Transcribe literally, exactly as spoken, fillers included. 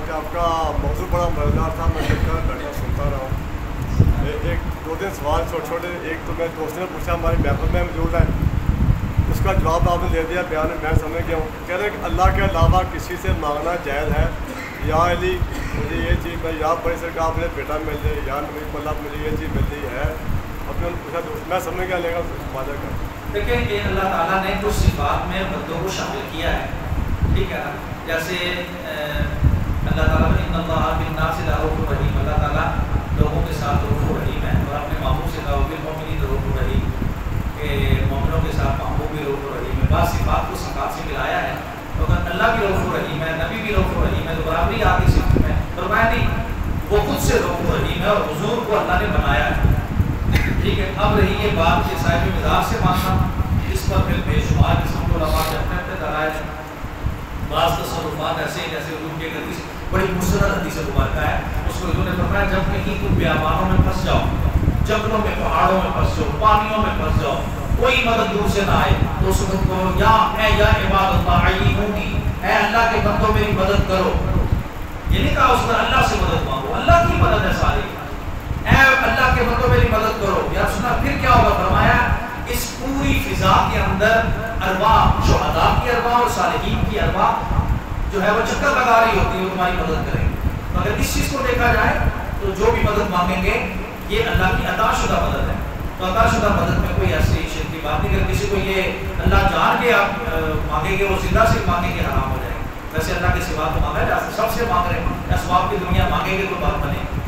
کہ آپ کا موضوع بڑا مزیدار تھا، میں دیکھ کر بیٹھا سنتا رہا ہوں. ایک دو تین سوال چھوٹے چھوٹے، ایک تو میں دوست نے پوچھا ہماری محفل میں موجود ہے، اس کا جواب آپ نے دے دیا بیان میں، میں سمجھ گیا ہوں. کہہ رہے ہیں کہ اللہ کے علاوہ کسی سے مانگنا جائز ہے. یا علی مجھے یہ چیز میں یا بڑی سرکار مجھے بیٹا مل جائے، یا نبی اللہ مجھے یہ چیز مل رہی ہے. اپنے پوچھا دوست میں سمجھ گیا لے گا واضح کر. دیکھیں کہ اللہ تعالیٰ نے کچھ صفات میں بندوں کو شامل کیا ہے، ٹھیک ہے نا. جیسے اللہ تعالیٰ نے ان اللہ بالناس لرؤوف رحیم، اللہ تعالیٰ لوگوں کے ساتھ رؤوف رحیم ہے. اور اپنے محبوب سے کہا بالمؤمنین رؤوف رحیم، کہ مومنوں کے ساتھ محبوب بھی رؤوف رحیم ہے. بعض صفات کو صفات سے ملایا ہے. تو اگر اللہ بھی رؤوف رحیم ہے، نبی بھی رؤوف رحیم ہے، تو برابری آ گئی صفت میں. فرمایا نہیں، وہ خود سے رؤوف رحیم ہے اور حضور کو اللہ نے بنایا ہے. ٹھیک ہے. اب رہی یہ بات کہ صاحب مزاج سے مانگنا، اس پر پھر بے شمار قسم کو علماء کے اپنے اپنے دلائل ہیں. بعض تصرفات ایسے جیسے حضور کی ایک حدیث بڑی مستند حدیث مبارکہ ہے، اس کو حضور نے فرمایا جب کہیں تم بیابانوں میں پھنس جاؤ، جنگلوں میں، پہاڑوں میں پھنس جاؤ، پانیوں میں پھنس جاؤ، کوئی مدد دور سے نہ آئے، تو اس وقت کہو یا اے یا عباد اللہ عینونی، اے اللہ کے بندوں میری مدد کرو. یہ نہیں کہا اس نے اللہ سے مدد مانگو، اللہ کی مدد ہے ساری. اے اللہ کے بندوں میری مدد کرو. یا سنا پھر کیا ہوگا؟ فرمایا اس پوری فضا کے اندر ارواح، شہداء کی ارواح اور صالحین کی ارواح جو ہے وہ چکر لگا رہی ہوتی ہے، وہ تمہاری مدد کریں گے. تو اگر اس چیز کو دیکھا جائے تو جو بھی مدد مانگیں گے یہ اللہ کی عطا شدہ مدد ہے. تو عطا شدہ مدد میں کوئی ایسی شرک کی بات نہیں. اگر کسی کو یہ اللہ جان کے آپ مانگیں گے، وہ زندہ سے مانگیں گے حرام ہو جائے گا. ویسے اللہ کے سوا تو مانگا جا سکتا، سب سے مانگ رہے ہیں، اسباب کی دنیا مانگیں گے تو بات بنے.